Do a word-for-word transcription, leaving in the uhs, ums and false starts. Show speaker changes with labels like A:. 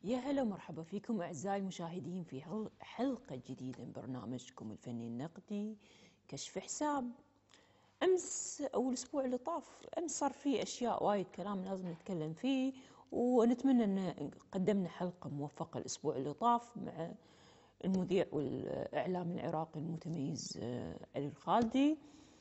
A: يا هلا ومرحبا فيكم أعزائي المشاهدين في حل- حلقة جديدة من برنامجكم الفني النقدي كشف حساب. أمس أو الأسبوع اللي طاف أمس صار فيه أشياء وايد كلام لازم نتكلم فيه، ونتمنى أن قدمنا حلقة موفقة الأسبوع اللي طاف مع المذيع والإعلام العراقي المتميز آه، علي الخالدي.